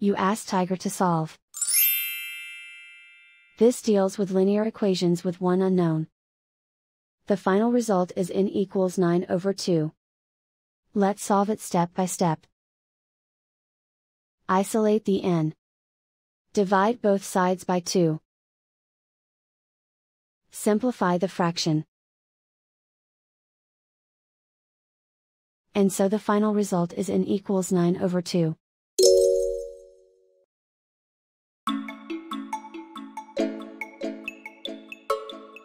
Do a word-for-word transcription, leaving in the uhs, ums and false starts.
You ask Tiger to solve. This deals with linear equations with one unknown. The final result is n equals nine over two. Let's solve it step by step. Isolate the n. Divide both sides by two. Simplify the fraction. And so the final result is n equals nine over two.